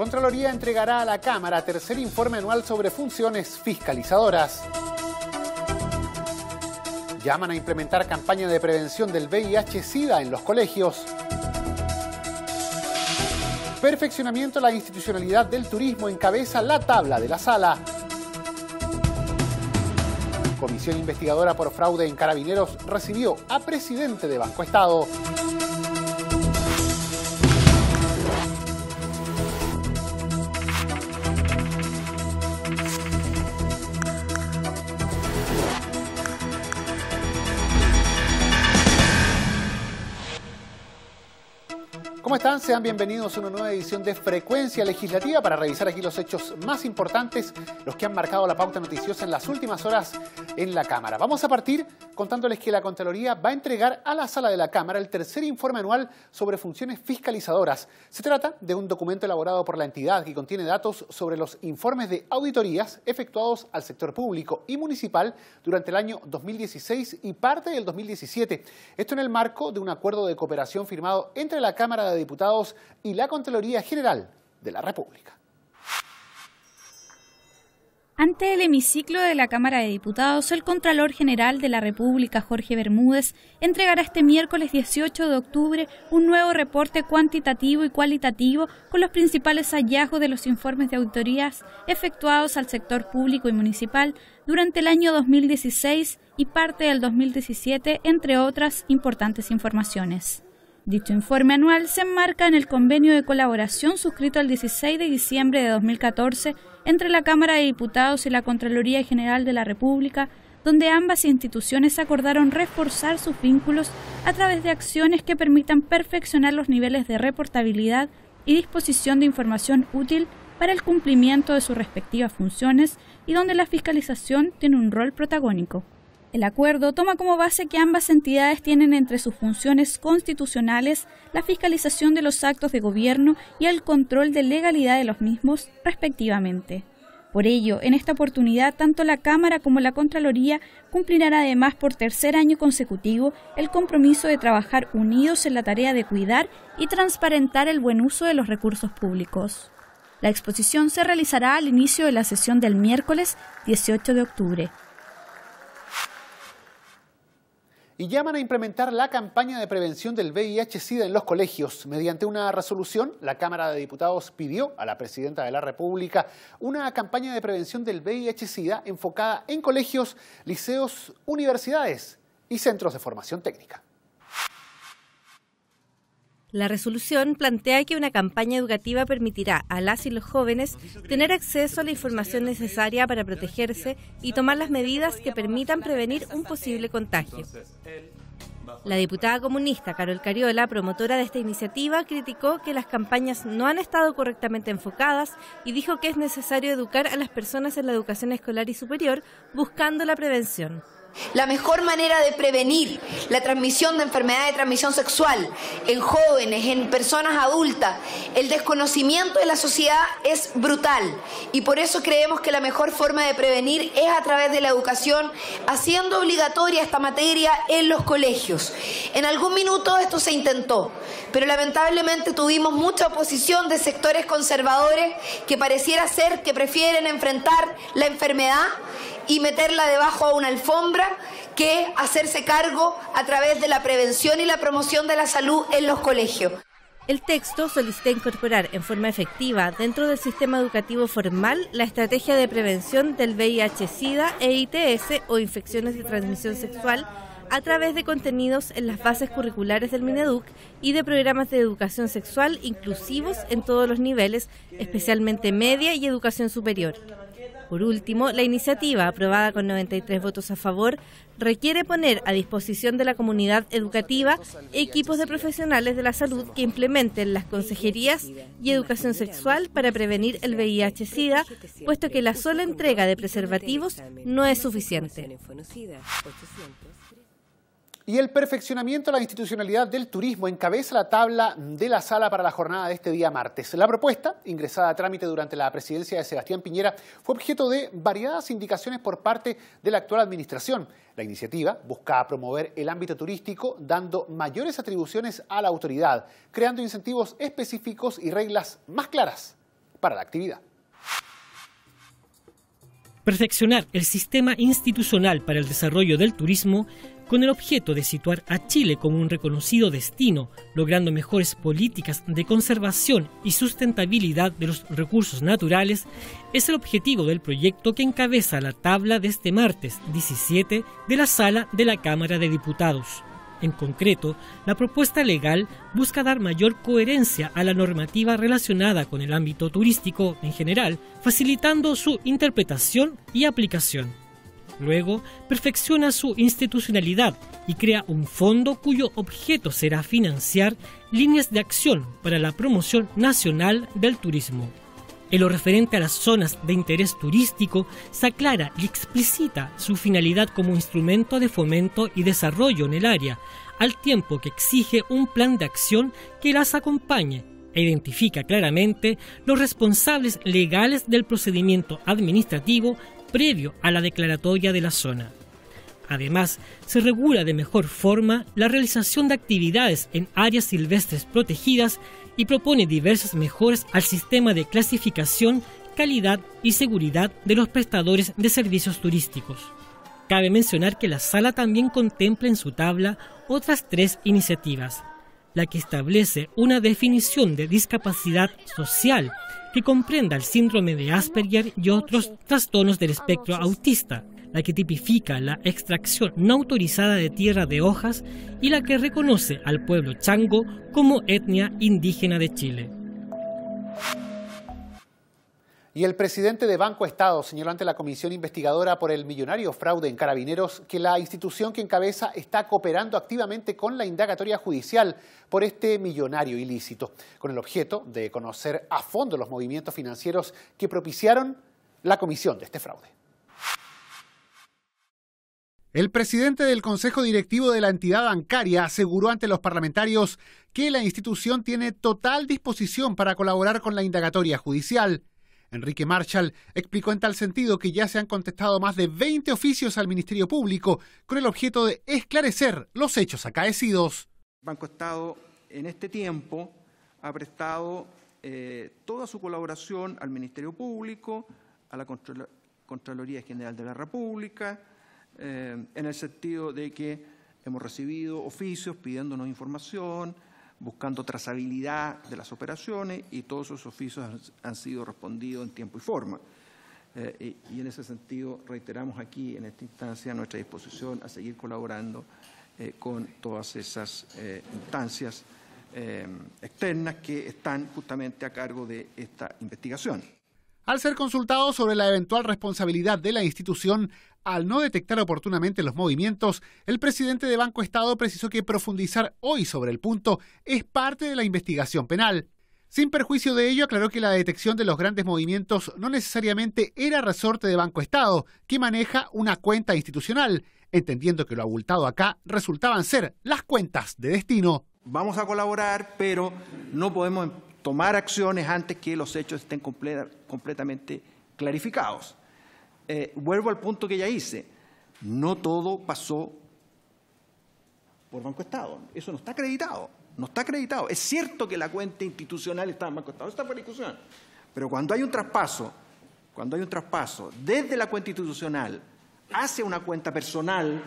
Contraloría entregará a la Cámara tercer informe anual sobre funciones fiscalizadoras. Llaman a implementar campaña de prevención del VIH-Sida en los colegios. Perfeccionamiento de la institucionalidad del turismo encabeza la tabla de la sala. Comisión investigadora por fraude en Carabineros recibió a presidente de Banco Estado. ¿Cómo están? Sean bienvenidos a una nueva edición de Frecuencia Legislativa para revisar aquí los hechos más importantes, los que han marcado la pauta noticiosa en las últimas horas en la Cámara. Vamos a partir contándoles que la Contraloría va a entregar a la Sala de la Cámara el tercer informe anual sobre funciones fiscalizadoras. Se trata de un documento elaborado por la entidad que contiene datos sobre los informes de auditorías efectuados al sector público y municipal durante el año 2016 y parte del 2017. Esto en el marco de un acuerdo de cooperación firmado entre la Cámara de Diputados y la Contraloría General de la República. Ante el hemiciclo de la Cámara de Diputados, el Contralor General de la República, Jorge Bermúdez, entregará este miércoles 18 de octubre un nuevo reporte cuantitativo y cualitativo con los principales hallazgos de los informes de auditorías efectuados al sector público y municipal durante el año 2016 y parte del 2017, entre otras importantes informaciones. Dicho informe anual se enmarca en el convenio de colaboración suscrito el 16 de diciembre de 2014 entre la Cámara de Diputados y la Contraloría General de la República, donde ambas instituciones acordaron reforzar sus vínculos a través de acciones que permitan perfeccionar los niveles de reportabilidad y disposición de información útil para el cumplimiento de sus respectivas funciones y donde la fiscalización tiene un rol protagónico. El acuerdo toma como base que ambas entidades tienen entre sus funciones constitucionales la fiscalización de los actos de gobierno y el control de legalidad de los mismos, respectivamente. Por ello, en esta oportunidad, tanto la Cámara como la Contraloría cumplirán además por tercer año consecutivo el compromiso de trabajar unidos en la tarea de cuidar y transparentar el buen uso de los recursos públicos. La exposición se realizará al inicio de la sesión del miércoles 18 de octubre. Y llaman a implementar la campaña de prevención del VIH-Sida en los colegios. Mediante una resolución, la Cámara de Diputados pidió a la Presidenta de la República una campaña de prevención del VIH-Sida enfocada en colegios, liceos, universidades y centros de formación técnica. La resolución plantea que una campaña educativa permitirá a las y los jóvenes tener acceso a la información necesaria para protegerse y tomar las medidas que permitan prevenir un posible contagio. La diputada comunista Carol Cariola, promotora de esta iniciativa, criticó que las campañas no han estado correctamente enfocadas y dijo que es necesario educar a las personas en la educación escolar y superior buscando la prevención. La mejor manera de prevenir la transmisión de enfermedades de transmisión sexual en jóvenes, en personas adultas, el desconocimiento de la sociedad es brutal y por eso creemos que la mejor forma de prevenir es a través de la educación, haciendo obligatoria esta materia en los colegios. En algún minuto esto se intentó, pero lamentablemente tuvimos mucha oposición de sectores conservadores que pareciera ser que prefieren enfrentar la enfermedad y meterla debajo de una alfombra que hacerse cargo a través de la prevención y la promoción de la salud en los colegios. El texto solicita incorporar en forma efectiva dentro del sistema educativo formal la estrategia de prevención del VIH-Sida e ITS o infecciones de transmisión sexual a través de contenidos en las bases curriculares del Mineduc y de programas de educación sexual inclusivos en todos los niveles, especialmente media y educación superior. Por último, la iniciativa, aprobada con 93 votos a favor, requiere poner a disposición de la comunidad educativa equipos de profesionales de la salud que implementen las consejerías y educación sexual para prevenir el VIH-Sida, puesto que la sola entrega de preservativos no es suficiente. Y el perfeccionamiento de la institucionalidad del turismo encabeza la tabla de la sala para la jornada de este día martes. La propuesta, ingresada a trámite durante la presidencia de Sebastián Piñera, fue objeto de variadas indicaciones por parte de la actual administración. La iniciativa busca promover el ámbito turístico, dando mayores atribuciones a la autoridad, creando incentivos específicos y reglas más claras para la actividad. Perfeccionar el sistema institucional para el desarrollo del turismo con el objeto de situar a Chile como un reconocido destino, logrando mejores políticas de conservación y sustentabilidad de los recursos naturales, es el objetivo del proyecto que encabeza la tabla de este martes 17 de la Sala de la Cámara de Diputados. En concreto, la propuesta legal busca dar mayor coherencia a la normativa relacionada con el ámbito turístico en general, facilitando su interpretación y aplicación. Luego, perfecciona su institucionalidad y crea un fondo cuyo objeto será financiar líneas de acción para la promoción nacional del turismo. En lo referente a las zonas de interés turístico, se aclara y explicita su finalidad como instrumento de fomento y desarrollo en el área, al tiempo que exige un plan de acción que las acompañe e identifica claramente los responsables legales del procedimiento administrativo previo a la declaratoria de la zona. Además, se regula de mejor forma la realización de actividades en áreas silvestres protegidas y propone diversas mejoras al sistema de clasificación, calidad y seguridad de los prestadores de servicios turísticos. Cabe mencionar que la sala también contempla en su tabla otras 3 iniciativas, la que establece una definición de discapacidad social que comprenda el síndrome de Asperger y otros trastornos del espectro autista, la que tipifica la extracción no autorizada de tierra de hojas y la que reconoce al pueblo chango como etnia indígena de Chile. Y el presidente de Banco Estado señaló ante la comisión investigadora por el millonario fraude en Carabineros que la institución que encabeza está cooperando activamente con la indagatoria judicial por este millonario ilícito, con el objeto de conocer a fondo los movimientos financieros que propiciaron la comisión de este fraude. El presidente del Consejo Directivo de la entidad bancaria aseguró ante los parlamentarios que la institución tiene total disposición para colaborar con la indagatoria judicial. Enrique Marshall explicó en tal sentido que ya se han contestado más de 20 oficios al Ministerio Público con el objeto de esclarecer los hechos acaecidos. Banco Estado en este tiempo ha prestado toda su colaboración al Ministerio Público, a la Contraloría General de la República, en el sentido de que hemos recibido oficios pidiéndonos información, buscando trazabilidad de las operaciones y todos esos oficios han sido respondidos en tiempo y forma. Y en ese sentido reiteramos aquí en esta instancia nuestra disposición a seguir colaborando con todas esas instancias externas que están justamente a cargo de esta investigación. Al ser consultado sobre la eventual responsabilidad de la institución al no detectar oportunamente los movimientos, el presidente de Banco Estado precisó que profundizar hoy sobre el punto es parte de la investigación penal. Sin perjuicio de ello, aclaró que la detección de los grandes movimientos no necesariamente era resorte de Banco Estado, que maneja una cuenta institucional, entendiendo que lo abultado acá resultaban ser las cuentas de destino. Vamos a colaborar, pero no podemos tomar acciones antes que los hechos estén completamente clarificados. Vuelvo al punto que ya hice. No todo pasó por Banco Estado. Eso no está acreditado. No está acreditado. Es cierto que la cuenta institucional está en Banco Estado. Está por discusión. Pero cuando hay un traspaso desde la cuenta institucional hacia una cuenta personal,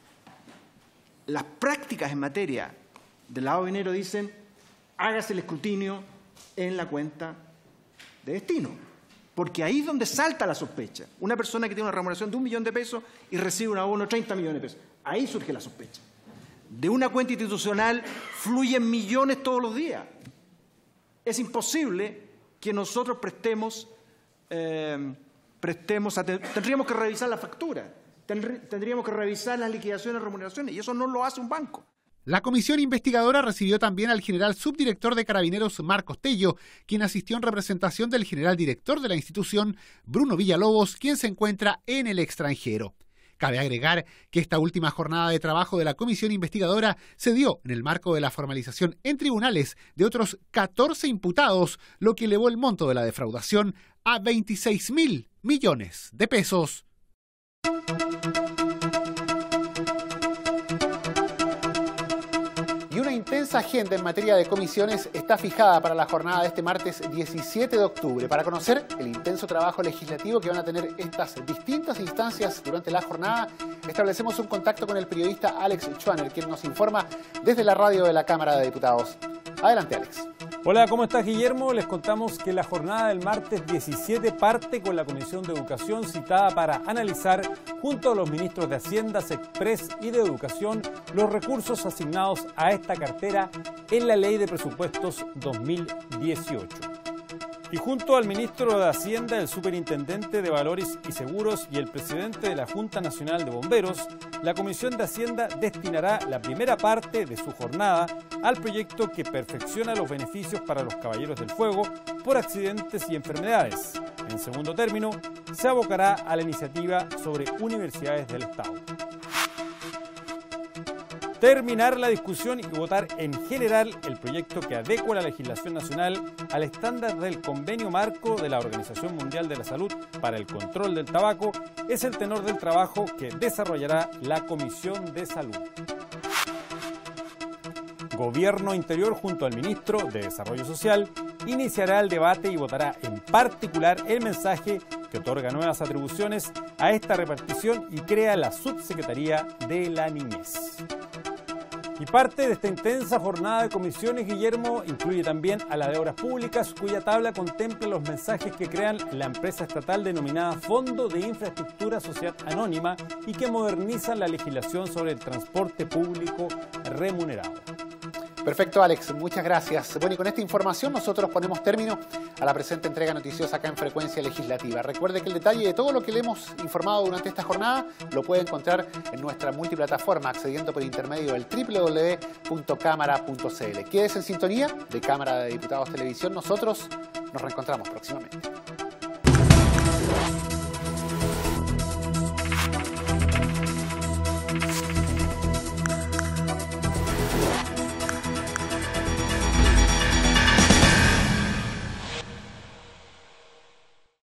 las prácticas en materia del lavado de dinero dicen hágase el escrutinio en la cuenta de destino. Porque ahí es donde salta la sospecha. Una persona que tiene una remuneración de 1 millón de pesos y recibe un abono de 30 millones de pesos. Ahí surge la sospecha. De una cuenta institucional fluyen millones todos los días. Es imposible que nosotros prestemos tendríamos que revisar la factura, tendríamos que revisar las liquidaciones y remuneraciones, y eso no lo hace un banco. La comisión investigadora recibió también al general subdirector de Carabineros, Marcos Tello, quien asistió en representación del general director de la institución, Bruno Villalobos, quien se encuentra en el extranjero. Cabe agregar que esta última jornada de trabajo de la comisión investigadora se dio en el marco de la formalización en tribunales de otros 14 imputados, lo que elevó el monto de la defraudación a 26.000 millones de pesos. intensa agenda en materia de comisiones está fijada para la jornada de este martes 17 de octubre. Para conocer el intenso trabajo legislativo que van a tener estas distintas instancias durante la jornada, establecemos un contacto con el periodista Alex Schwanner, quien nos informa desde la radio de la Cámara de Diputados. Adelante, Alex. Hola, ¿cómo estás, Guillermo? Les contamos que la jornada del martes 17 parte con la Comisión de Educación citada para analizar, junto a los ministros de Hacienda, Sexpress y de Educación, los recursos asignados a esta cartera en la Ley de Presupuestos 2018. Y junto al ministro de Hacienda, el superintendente de Valores y Seguros y el presidente de la Junta Nacional de Bomberos, la Comisión de Hacienda destinará la primera parte de su jornada al proyecto que perfecciona los beneficios para los caballeros del fuego por accidentes y enfermedades. En segundo término, se abocará a la iniciativa sobre universidades del Estado. Terminar la discusión y votar en general el proyecto que adecua la legislación nacional al estándar del Convenio Marco de la Organización Mundial de la Salud para el control del tabaco es el tenor del trabajo que desarrollará la Comisión de Salud. Gobierno Interior, junto al Ministro de Desarrollo Social, iniciará el debate y votará en particular el mensaje que otorga nuevas atribuciones a esta repartición y crea la Subsecretaría de la Niñez. Y parte de esta intensa jornada de comisiones, Guillermo, incluye también a la de Obras Públicas, cuya tabla contempla los mensajes que crean la empresa estatal denominada Fondo de Infraestructura Sociedad Anónima y que modernizan la legislación sobre el transporte público remunerado. Perfecto, Alex. Muchas gracias. Bueno, y con esta información nosotros ponemos término a la presente entrega noticiosa acá en Frecuencia Legislativa. Recuerde que el detalle de todo lo que le hemos informado durante esta jornada lo puede encontrar en nuestra multiplataforma accediendo por intermedio del www.cámara.cl. Quédese en sintonía de Cámara de Diputados Televisión. Nosotros nos reencontramos próximamente.